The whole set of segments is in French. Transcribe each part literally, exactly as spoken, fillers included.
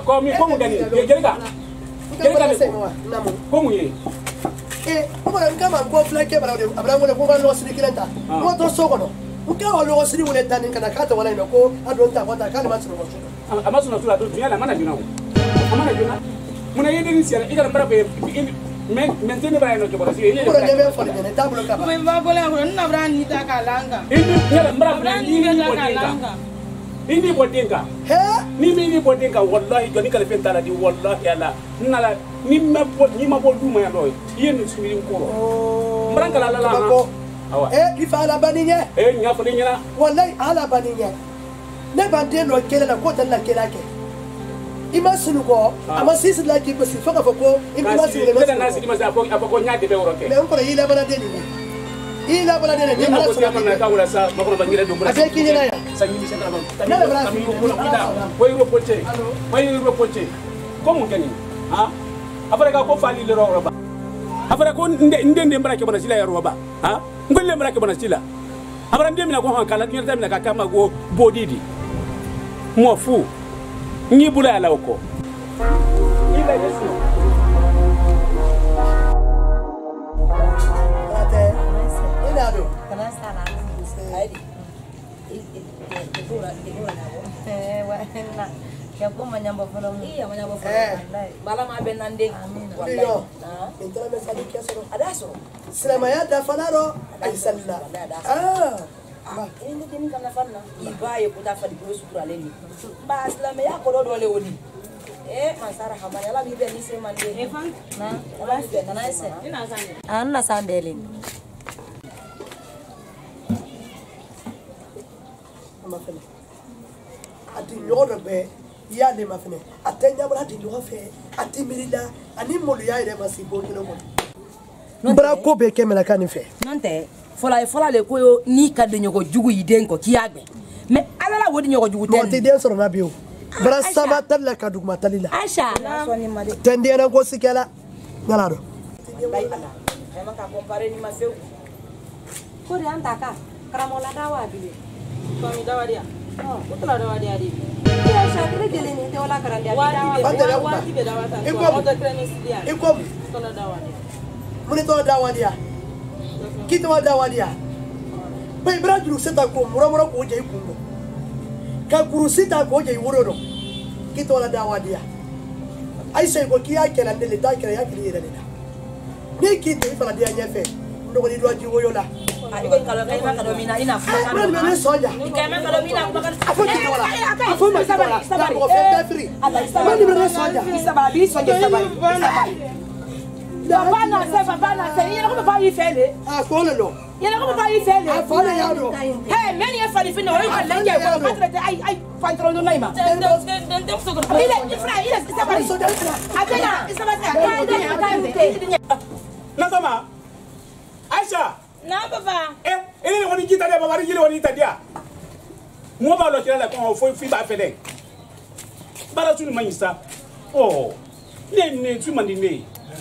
ko mi ko mu gani jerika jerika ko mu ye eh ko ba ngama ko flake bara de abra ngone ko ba lo siri kilenta ko to so ko no uka wa lo siri wole tani kana kata wala ino ko adon ta kwata kana ma suru ko ama sunu tula do dunya la mana juna amana juna muna yede ni sira igara bara be men mentene bara no jobora si ko ne be fo ne tablo ka ba me ba bola ko na bra ni ta kalanga ini ngara bara ni ni bodinga ini bodinga he ni mi ni bodinga wallahi joni kala fen tala di wallahi ala nala ni ma bo ni ma bo duma ya doy yenu sumi ko mbranka la la la awa eh ifa ala baninya eh nya fo ni nya wallahi ala baninya ne bande no kele la ko tan la kele ke ima sunu ko ama sisi la ki basi faka fako ima sunu le na sisi ma sa fo apako nya de be woro ke me on ko ila bana de ni ila bana de ni ala sunu na ka wala sa ma ko ba ngire do bra ate ki ni na ya sa ni se na ba kami ko ko ida ko iro poche ko iro poche ko mu kani ha afare ka ko fali le ro ba afare ko nde nde mbara ke bana sila ya ro ba ha ngolle mbara ke bana sila afare nde mina ko han kala ni ta mina ka kama go bodidi mo fu ni bula ala ko ila yesu ate ina do kana sala ai dura dura na eh wa na ya ko manyamba folo iya manyamba folo bala ma ben nande wallahi intara me sadi kesoro adaso silama ya da falaro ay salla ah ba ini kini kana fanna ibaye ko ta fadi ko sukura leni ba silama ya ko do le woni eh masara hamani ala mi be ni se mande e fan na ala be na ese ina sande anna sandele mafene ati nyodo be ya le mafene atenya bra ati nyodo fe ati milila ani molu ya ire masibo kilo ko bra ko be kemela kan fe nante fola fola le ko ni ka de nyogo jugu yiden ko kiyagbe me ala la wodi nyogo jugu ten ti den soro na biyo bra sama talla ka dugma talila aisha tende na ko sikela ngala do dai ala e man ka compare ni ma feu ko de antaka karamola dawa bile ko mi dawa dia oh ko la dawa dia di ya sha kire gele ni te wala karan dia dawa wa ti be dawa ta ko to kremi dia iko ko la dawa dia muni to dawa dia kito wa dawa dia bai bra juru seta ko mura mura ko je kungo ka kuru sita ko je wuro do kito la dawa dia ai sai ko kiya kenan de ta kira ya kiri da ni kito ifala dia nyefe ndo ni do ji woyo la iko kalo kai ma kalo mina ina fu kan me ne soja kai ma kalo mina ko kan afu kito wala afu ma sabari sabari ko fe free sabari me ne soja sabari soja sabari sabari papa na se papa na se yena ko papa yi fele ah ko le lo yena ko papa yi fele ah fa le ya do hey meni e fali fino ro kan lenje ko patrete ai ai pantalon do naima den den den so ko ile ifra ile sabari soja atena sabari atena na sama Aisha na papa eh ele ni woni kita dia baba ri woni ta dia mo ba lo kira la ko fo fi ba fele bara tuni manisa oh ne ne tu mandi ne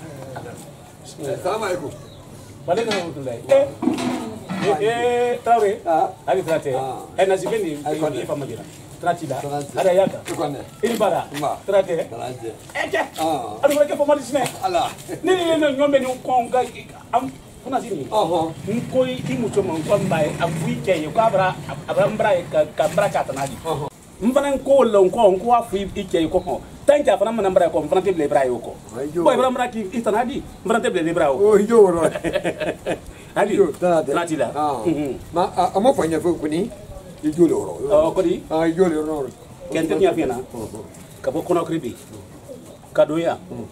Assalamu alaikum. Walaikum warahmatullahi. Eh, eh, Traore. Ah, ali trate. Eh, nazibendi ni fa majira. Tratila. Ada yaka. Tukane. Ini bara. Trate. Trate. Eh, ke. Ah. Adu ke fa majisne. Ala. Ni ni no nyombe ni konga am kuna sini. Oho. Nko i mucho man ko mbae afu ke yo kabra abra mbra ka ka mbra ka tanadi. Oho. Mfana nko lo nko nko afu ike ko ko. Tanki afana mana mbra ko mfana tebele bra yo ko. Boy bra mbra ki itanadi mfana tebele bra yo. Oh, yo ro. Hadi. Tanade. Tanatila. Ah. Ma amo fanya fu kuni. Ijo lo ro. Oh, ko di. Ah, ijo lo ro. Kente nya fiana. Ka bo kono kribi. Ka doya.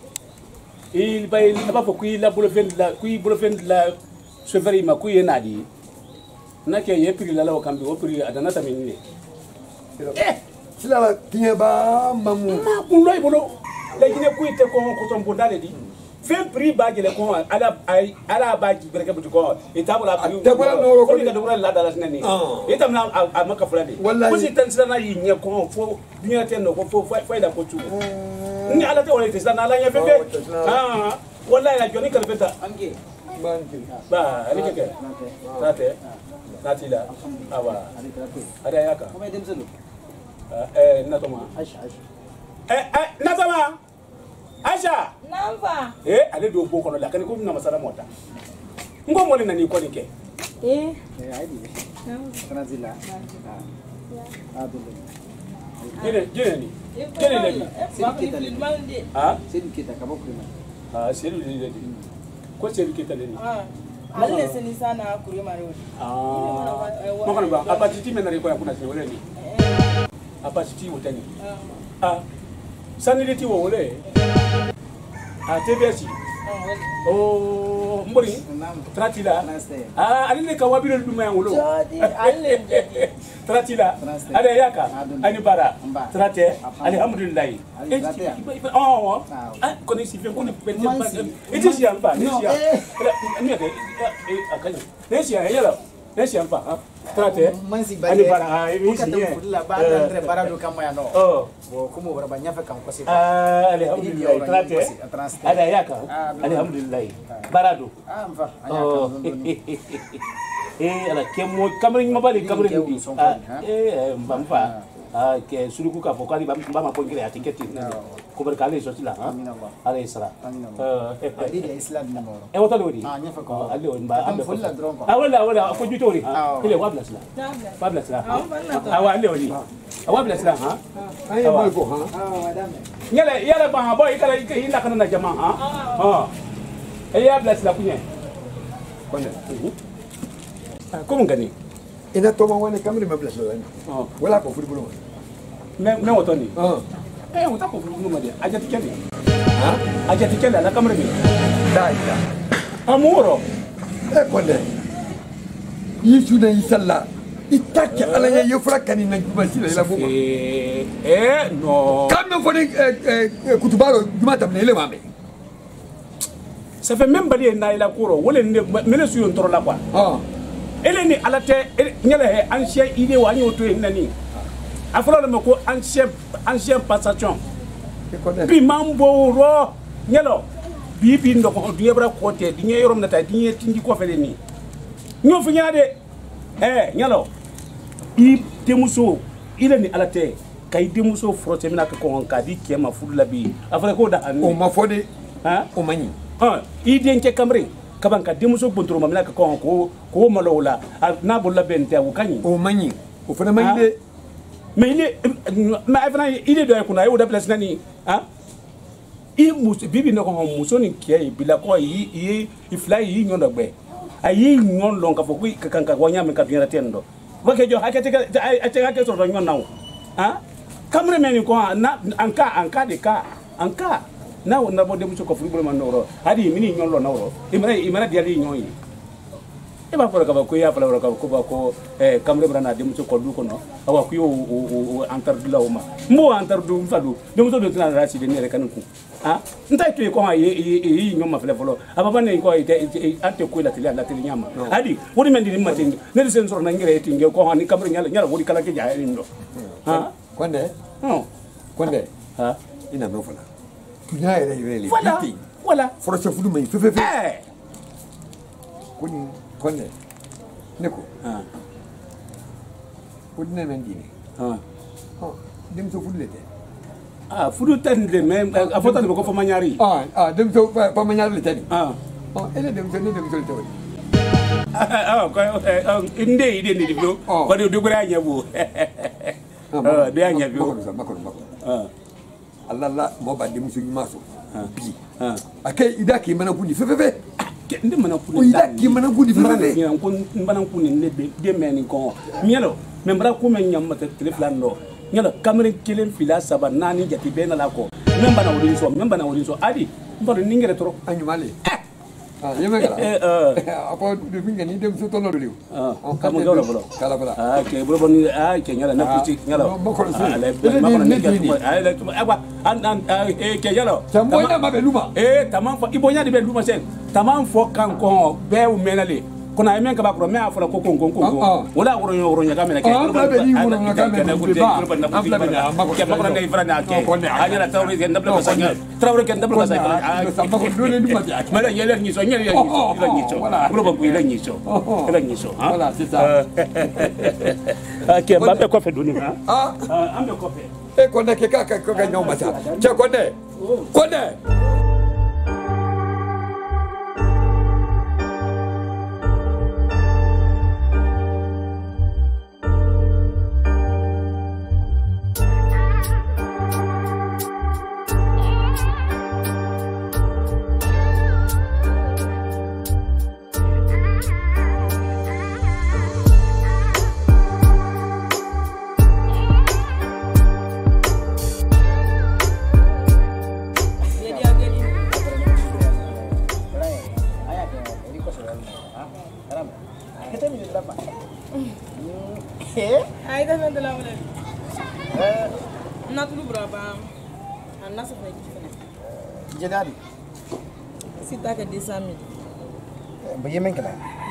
Il bay ba fo kuy la bolo fen la kuy bolo fen la cheveri ma kuy enadi. Na ke ye pri la la kambi o pri adana tamini. Eh, sila la tinya ba mamu. Ma kuno ibolo. La gine kuy te ko ko ton bondale di. Fe pri ba gele ko ala ay ala ba gi bereke bu ko. Itabula pri. Te bola no ko ni ga dura la dala snani. Itam na amaka fulani. Ko si tan sila na yi nye ko fo dunya ten no ko fo fa da ko tu. Ni ala te wala te sana ala nya bebe. Ah, wallahi la joni kala beta. Amge. Banki. Ba, ali keke. Tate. Natila. Awa. Ada yaka. Kome dem selu. Eh, na toma. Aisha, Aisha. eh eh nasama Aisha Namba. eh ale do bo kono la kan ko na masala mota ngo mo le nani ko ni ke Eh. Eh, aidi. Tranzila. Ah, dole. gene gene ni gene le Mandi. ha Sedi kita kabo kurima. ha selu le le ko selu ke tale ni Ah. Alle seni sana kuri maro. ah mo kana ba apatiti menari ko ya kuna selu le ni apatiti wotani ah saniliti wo wole ah tbs oh mbori tratila ah alile ka wabilo duma ya wolo Jodi alle jodi. tratila ada yaka ani bara trate alhamdulillah oh ah koni si fe koni pe eti si ampa ni si ni ke eh akani ni si ya yala ni si ampa ah trate ani bara ah ni si ya Bara andre bara do kama ya no. oh Bo kumu bara banya fa kan kwasi. ah alhamdulillah trate ada yaka alhamdulillah barado Ah, mfa. oh eh ala kemo kamering mabali kamering di eh mbamfa ah ke suruku ka pokali bam bam ko ngire atiketi ko berkali so sila ha ala isra eh Adi dia Islam ni moro. eh wata lori Ah, nya fa ko. ali on ba Am fulla dron ko. ah wala wala ko jutori ha ile wabla sila Namba. wabla sila Ah, banna to. ah wala lori wabla sila ha Ai boy ko ha. Ah, madame. yala yala ba boy kala ina kana na jamaa ha ha eh ya bla sila kunya Kwanda. ko mun gani Ina toma wane kamri mabla so wane. oh Wala ko furi bulo. me me wotoni Ah. eh wota ko fulu ma de ajati kende Ha? ajati kende la kamre mi Dai da. amuro Eh kwanda. Yisu na isalla. Itake ala ya yofra kanina kubasila ila buma. eh eh no Kame fone kutubaro jumata mnele mame. ça fait même bali na ila kuro wole ne mele su yon toro la quoi Ah. ele ni alate nyele he ancien idée wa nyoto nani afro le ko ancien ancien passation E kwanda. bi mambo ro nyelo bi bi ndo ko duye bra ko te dinye yorom na ta dinye tindi ko fele ni nyo fu nyaade eh nyelo i demuso ile ni alate kay demuso frote mina ko ka di kema fudla bi afre ko da O an ma fode ha o mani. ah i den ke kamre kaban ka demuso bontoro mamina ka ko ko ko malola na bolla bente wu kanyi O mani. O fana mani de. mais il est mais avant il est de kuna yo da place nani ah i mus bibi no ko muso ni ke bila ko yi yi ifla yi nyondo gbe ayi nyon lon ka foku ka kan ka wanya me ka biara tendo ba ke jo hakete ka ate ka ke so nyon nawo ah kamre men ko na anka anka de ka anka na na bo de muso ko fu man no ro hadi mini nyon lo na ro imana imana diali nyon yi e ba fora ka ba ko ya fala ka ko ba ko eh kamre brana de muso ko du ko no awa ku yo o antar dula o ma mo antar du fadu de muso do tana rasi de nere kanku ah ntai to ko ha ye ye nyoma fele folo aba ba ne ko ite ante ko la tele la tele nyama adi wodi men di matin ne de sen sor na ngire tinge ko ha ni kamre nyala nyala wodi kala ke ja ndo ha Kwanda. oh Kwanda. ha Ina no fala. Tunya ere ere. voilà voilà Foro se fudu mai fefe fe. eh Kuni kwanda. Neko. ah Kuni na nandini. ah Ah. Dem so fudu lete. ah fudu tan de même a fota de ko fo manyari Ah, ah, dem so pa pa manyar lete ni. ah Ah, ele dem so ne dem so lete wani. ah ko inde ide ni diblo Oh. ko de dugura nyabu ah de nyabu Makoro sa makoro makoro. ah Allah la mo ba dem so maso. Bi. ah Akai ida ki mana kuni fefe fe. ndi mana kuni O ida ki mana kuni fefe fe. ni ko mbana kuni ne be de men ko mielo membra ko men nyam mata teleflan do nyalo kamere kelen fila saba nani jati bena la ko memba na wori so memba na wori so adi mbaro ningere tro Anyumale. Ah, yeme kala. eh eh Apa du finga ni dem so tono do. ah kamu gawla bolo Kala bala. ah ke bolo boni ah ke nyala na puti nyala makoro si. ah le Ele makoro ni ne ni. ah le agwa an an eh ke nyalo Chambo ina mabe luma. eh tamam fo ibonya de be luma sen tamam fo kan ko be u menale kuna men ka ba ko me afura ko ko ko ko wala woro yo woro nya ka men ke Ah, bla be ni woro nya ka men ko ke ba. na bla be na ke ma ko na ifra na ke anya la tawri ke ndabla ko sa trawre ke ndabla ko sa ah Samba ko dole ni mati. mala yele ni so nyele ni so ila ni so bro ba ila ni so ila ni so Voilà, c'est ça. ah ke ba be ko fe doni ha Ah, ah am be ko fe e ko ne ke ka ka ka nyoma sa che ko ne ko ne Ay, dame de la mole. Eh, not lu braba. Anna sa fa gifene. Jedadi. Sita ka desami. Ba yemen kala.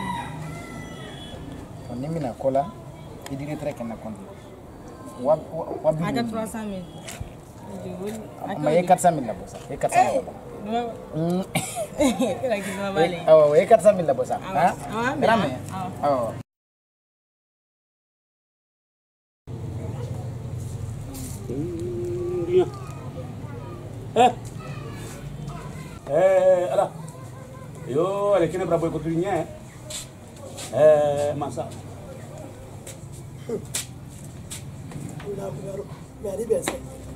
On ni mina kola, idiri trek na kondi. Wa wa bi. Aga trois cent mille. Ma ye quatre cent mille la bossa. Ye quatre cent mille. Mm. Kila kitu mabale. Oh, ye quatre cent mille la bossa. Ah. Ah, Grame. Oh. Eh, eh, ala, yo, ale kene berapa ikut dirinya, eh, masa. Adi biasa,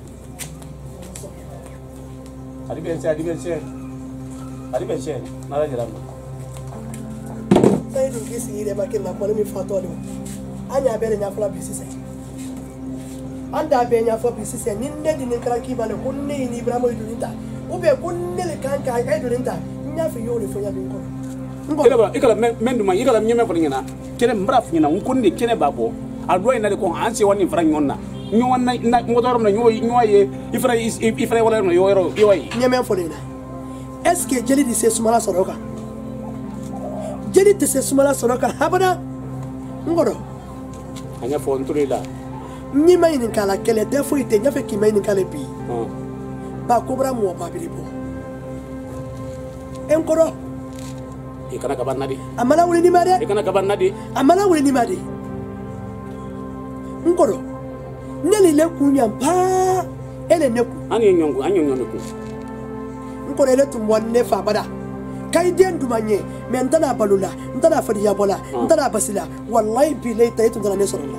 adi biasa, adi biasa, adi biasa, nara jalan. Saya dulu sih dia makin nak malam ini foto dulu. Hanya beri nyafla bisnis. Anda benya fo bisisi ni ne di ni kala ki bale ko ne ni Ibrahima idunita o be ko ne le kan ka ka idunita nya fi yo le fo ya bin ko kele ba ikala men duma ikala nyeme ko ngina kene mbra fi ngina ko ne kene babo adwa ina de ko anse woni fra ngonna nyo wana na ngodorom na nyo nyo ye ifra ifra wala no yo yo yo yi nyeme fo le na est-ce que jeli di se sumala soroka jeli di se sumala soroka habana ngoro anya fo nturi la ni mai ni kala kele defo ite nyafe ki mai ni kala bi ba kobra mo ba bilibo enkoro e kana ka banna di amala wuli ni made e kana ka banna di amala wuli ni made nkoro neli le kunya pa ele neku ani nyongu ani nyongu nkoro ele tumwa ne fa bada kai den dumanye me ndana balula ndana fadi ya bola ndana basila wallahi bi le tay tundana ne soro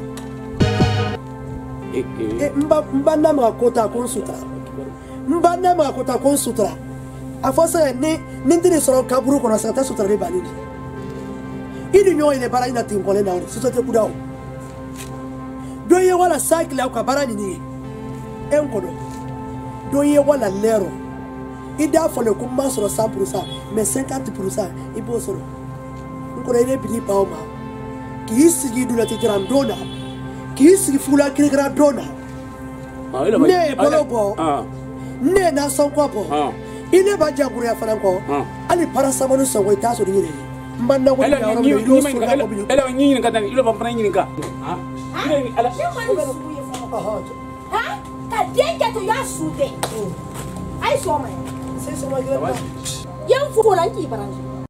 eh eh mba mba na ma kota kon sutra mba na ma kota kon sutra afosa ni ni ndiri soro kaburu kono sa ta sutra le balidi idi nyo ile bara ina tinkole na ori sote kudao doye wala cycle ka bara ni enkodo doye wala lero ida fole ko ma soro cent pour cent mais cinquante pour cent ibo soro nkodo ile bidi paoma ki isigi dula ti grandona ki isigi fula ki grandona ne bolobo ne na sonko po ile ba jaguru ya faranko ali parasamonu songo itaso ni ni mbanna ko ya ro ni do so ka ko bi ele ni ni ka tan ile ba fana ni ka ha ile ala ha ka denga to ya sude ai so mai sai so ma gida yan fuko lan ki baranji